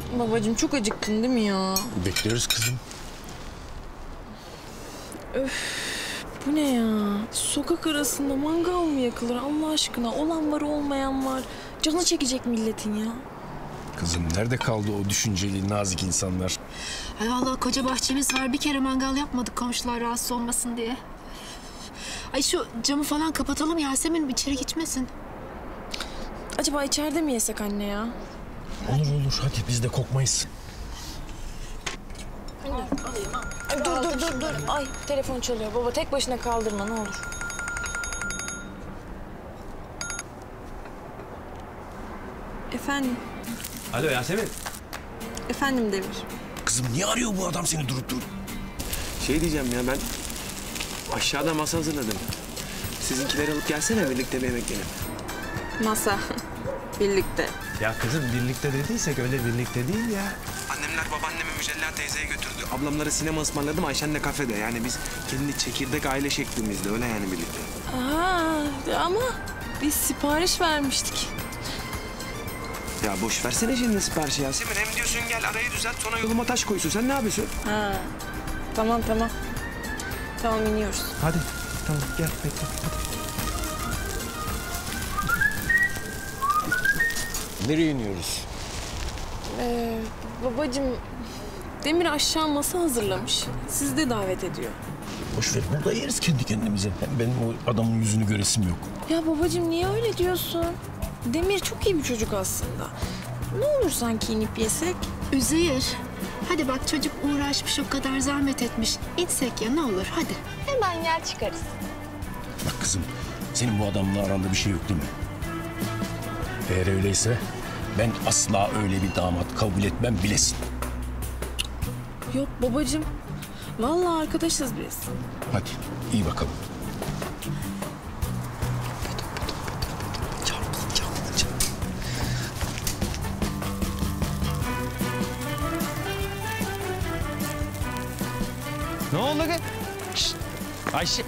Babacığım çok acıktın değil mi ya? Bekliyoruz kızım. Öf, bu ne ya? Sokak arasında mangal mı yakılır Allah aşkına? Olan var olmayan var. Canı çekecek milletin ya. Kızım nerede kaldı o düşünceli, nazik insanlar? Ay vallahi koca bahçemiz var. Bir kere mangal yapmadık komşular rahatsız olmasın diye. Ay şu camı falan kapatalım Yasemin içeri geçmesin. Acaba içeride mi yesek anne ya? Olur hadi biz de kokmayız. Ay, dur. Ay telefon çalıyor. Baba tek başına kaldırma ne olur. Efendim? Alo Yasemin. Efendim Demir. Kızım niye arıyor bu adam seni durup? Şey diyeceğim ya ben aşağıda masa hazırladım. Sizinkileri alıp gelsene birlikte bir yemek yiyelim. Masa. Birlikte. Ya kızım birlikte dediysek öyle birlikte değil ya. Annemler babaannemi Mücella teyzeye götürdü. Ablamlara sinema ısmarladım Ayşen'le kafede. Yani biz kendi çekirdek aile şeklimizde öyle yani birlikte. Ama biz sipariş vermiştik. Ya boş versene şimdi siparişi Yasemin. Hem diyorsun gel arayı düzelt sonra yoluma taş koysun. Sen ne yapıyorsun? Tamam. Tamam iniyoruz. Hadi tamam gel bekle hadi. Nereye iniyoruz? Babacığım Demir aşağı masa hazırlamış. Sizi de davet ediyor. Boş ver burada yeriz kendi kendimize. Hem benim o adamın yüzünü göresim yok. Ya babacığım niye öyle diyorsun? Demir çok iyi bir çocuk aslında. Ne olur sanki inip yesek? Üzeyir. Hadi bak çocuk uğraşmış o kadar zahmet etmiş. İçsek ya ne olur hadi. Hemen yer çıkarız. Bak kızım senin bu adamla aranda bir şey yok değil mi? Eğer öyleyse ben asla öyle bir damat kabul etmem bilesin. Yok babacığım. Vallahi arkadaşız biz. Hadi iyi bakalım. Ne oldu kız? Şşt Ayşe.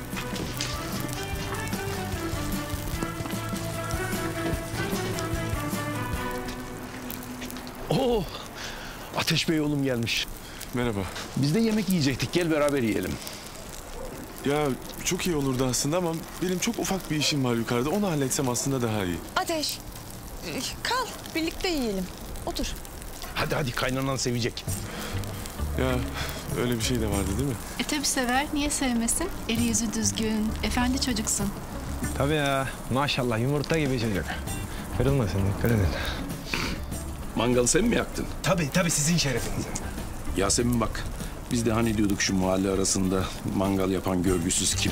Oo, Ateş Bey oğlum gelmiş. Merhaba. Biz de yemek yiyecektik. Gel beraber yiyelim. Ya çok iyi olurdu aslında ama benim çok ufak bir işim var yukarıda. Onu halletsem aslında daha iyi. Ateş. Kal. Birlikte yiyelim. Otur. Hadi kaynanan sevecek. Ya öyle bir şey de vardı değil mi? Tabii sever niye sevmesin? Eli yüzü düzgün, efendi çocuksun. Tabii ya maşallah yumurta gibi çocuk. Kırılmasın dikkat edin. Mangalı sen mi yaktın? Tabii sizin şerefinize. Yasemin bak. Biz de hani diyorduk şu mahalle arasında mangal yapan görgüsüz kim?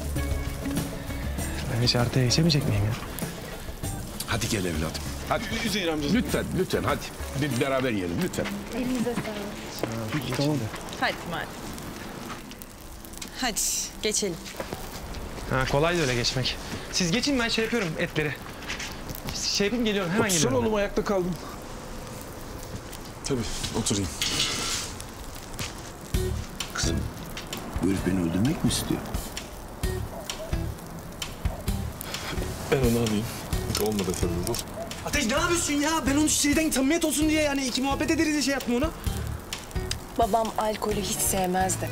Ben hiç artıya geçemeyecek miyim ya? Hadi gel evladım. Hadi. Üzeyir amca. Lütfen hadi. Bir beraber yiyelim lütfen. Tamam. Hadi madem. Hadi geçelim. Ha kolay da öyle geçmek. Siz geçin ben şey yapıyorum etleri. Şey yapayım geliyorum hemen Otursana geliyorum. oğlum ayakta kaldım. Tabii oturayım. Kızım bu herif beni öldürmek mi istiyor? Ben onu alayım. Olmadı tabii bu. Ateş ne yapıyorsun ya? Ben onu şeyden samimiyet olsun diye yani iki muhabbet ederiz diye şey yaptım ona. Babam alkolü hiç sevmezdi.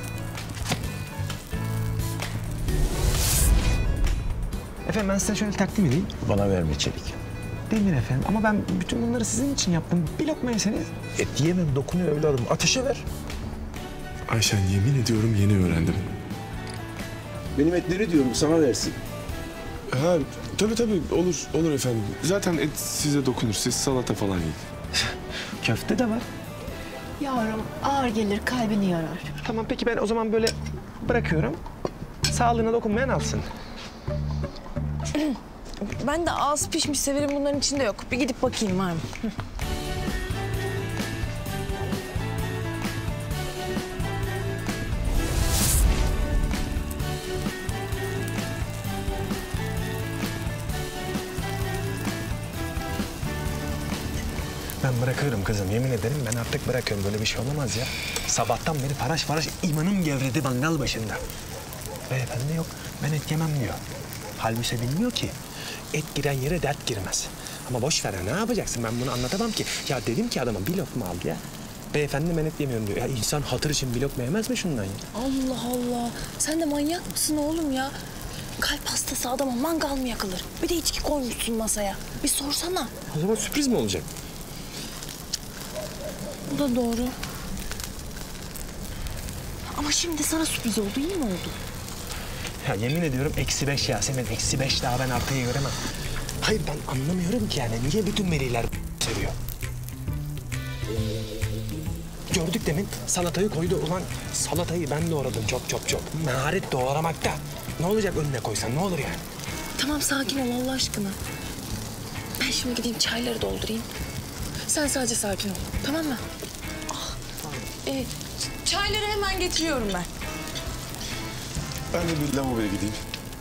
Efendim ben size şöyle takdim edeyim. Bana verme Çelik. Demir efendim ama ben bütün bunları sizin için yaptım. Bir lokma yeseniz. Et yiyemem dokunuyor evladım. Ateşe ver. Ayşen yemin ediyorum yeni öğrendim. Benim etleri diyorum sana versin. Ha tabii olur efendim. Zaten et size dokunur. Siz salata falan yiyin. Köfte de var. Yavrum ağır gelir kalbini yorar. Tamam peki ben o zaman böyle bırakıyorum. Sağlığına dokunmayan alsın. Ben de ağız pişmiş severim bunların içinde yok. Bir gidip bakayım var mı? Ben bırakıyorum kızım yemin ederim ben artık bırakıyorum. Böyle bir şey olamaz ya. Sabahtan beri faraş imanım gevredi mangal başında. Beyefendi yok ben et yemem diyor. Halbuki bilmiyor ki et giren yere dert girmez. Ama boş ver ya, ne yapacaksın? Ben bunu anlatamam ki. Ya dedim ki adama bir lokma al ya. Beyefendi ben et yemiyorum diyor. Ya insan hatır için bir lokma yemez mi şundan ya? Allah Allah. Sen de manyak mısın oğlum ya? Kalp hastası adama mangal mı yakılır? Bir de içki koymuşsun masaya. Bir sorsana. O zaman sürpriz mi olacak? Bu da doğru. Ama şimdi sana sürpriz oldu, iyi mi oldu? Ya yemin ediyorum -5 Yasemin. -5 daha ben artıyı göremem. Hayır ben anlamıyorum ki yani. Niye bütün veliler seviyor? Gördük demin salatayı koydu. Ulan salatayı ben doğradım çok. Maharet doğramakta. Ne olacak önüne koysan, ne olur yani? Tamam, sakin ol Allah aşkına. Ben şimdi gideyim çayları doldurayım. Sen sadece sakin ol, tamam mı? Çayları hemen getiriyorum ben. Ben de bir lavaboya gideyim.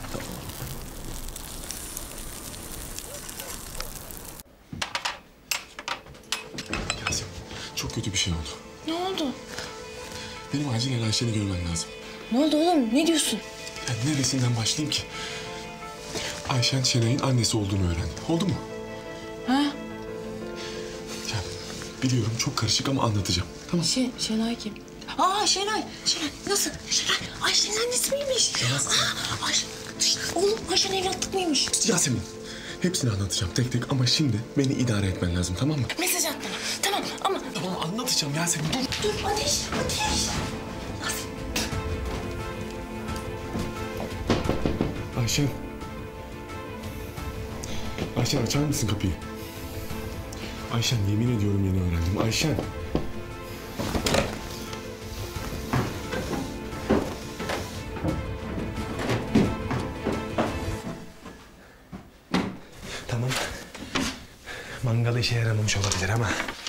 Yasemin, çok kötü bir şey oldu. Ne oldu? Benim acilen Ayşen'i görmem lazım. Ne oldu oğlum? Ne diyorsun? Yani neresinden başlayayım ki? Ayşen Şenay'ın annesi olduğunu öğrendi. Oldu mu? Ha? Ya biliyorum çok karışık ama anlatacağım. Tamam. Şenay kim? Aa Şenay. Nasıl? Şenay Ayşe'nin annesi miymiş? Aa Ayşe. Oğlum Ayşe'nin evlatlık mıymış? Yasemin, hepsini anlatacağım tek tek ama şimdi beni idare etmen lazım, tamam mı? Mesaj at bana. Tamam ama... Tamam anlatacağım Yasemin, dur. Dur Ateş. Ayşen. Ayşen açar mısın kapıyı? Ayşen yemin ediyorum yeni öğrendim. Ayşen. Tamam. Mangal işe yaramamış olabilir ama...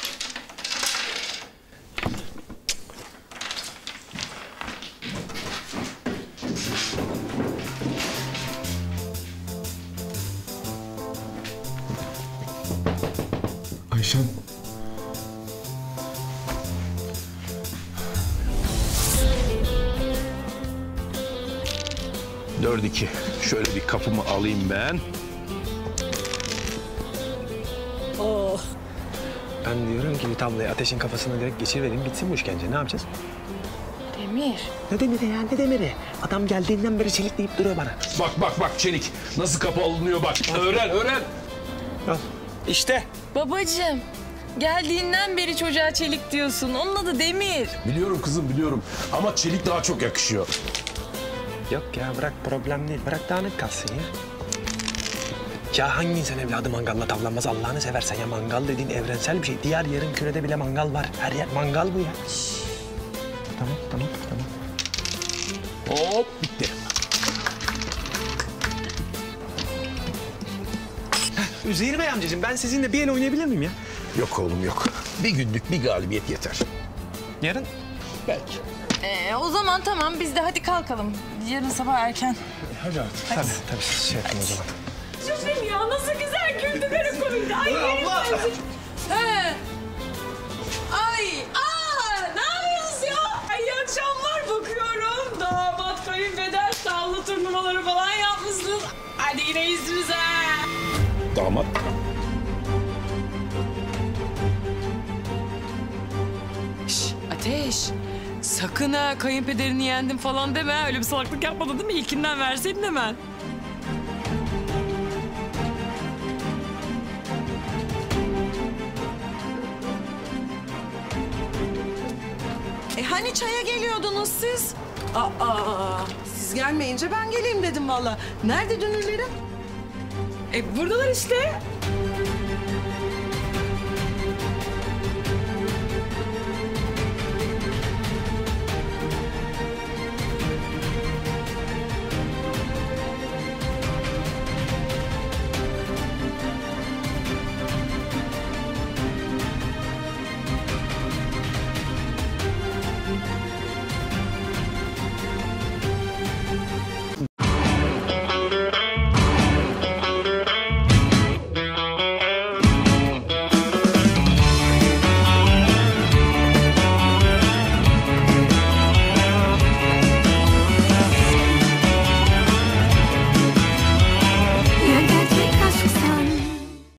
Ayşen. Dört iki. Şöyle bir kapımı alayım ben. Ben diyorum ki bir tabloyu Ateş'in kafasına direkt geçirivereyim, bitsin bu işkence. Ne yapacağız? Demir. Ne demiri ya, ne demiri? Adam geldiğinden beri çelik deyip duruyor bana. Bak Çelik. Nasıl kapı alınıyor bak. Öğren. Al. İşte. Babacığım. Geldiğinden beri çocuğa Çelik diyorsun. Onun adı Demir. Biliyorum kızım biliyorum. Ama Çelik daha çok yakışıyor. Yok ya bırak, problem değil. Bırak dağınık kalsın ya. Ya hangi insan evladı mangalla tavlanmaz Allah'ını seversen ya? Mangal dediğin evrensel bir şey. Diğer yarım kürede bile mangal var. Her yer mangal bu ya. Tamam. Hop bitti. Üzeyir Bey amcacığım, ben sizinle bir el oynayabilir miyim ya? Yok oğlum yok. Bir günlük bir galibiyet yeter. Yarın? Belki. O zaman tamam, biz de hadi kalkalım. Yarın sabah erken. Hadi artık. Tabii siz şey yapın o zaman. Şefim ya nasıl güzel güldü karakolunda. Ay abla. He. Ay. Ne yapıyorsunuz ya? Ay iyi akşamlar, bakıyorum. Damat kayınpeder tavla turnuvaları falan yapmışsınız. Hadi yine yüzünüze. Damat. Ateş, sakın ha kayınpederini yendim falan deme. Öyle bir salaklık yapmadın değil mi? İlkinden verseydin hemen. Hani çaya geliyordunuz siz? Siz gelmeyince ben geleyim dedim valla. Nerede dünürlerim? Buradalar işte.